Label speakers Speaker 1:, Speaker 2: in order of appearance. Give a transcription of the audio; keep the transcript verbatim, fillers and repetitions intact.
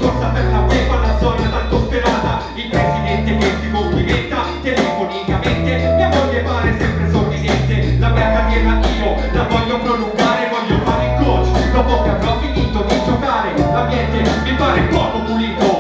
Speaker 1: corsa per la UEFA, la zona tanto sperata, il presidente che si complimenta telefonicamente, mia moglie pare sempre sorridente, la mia carriera io la voglio prolungare, voglio fare il coach, dopo che avrò finito di giocare, l'ambiente mi pare poco pulito,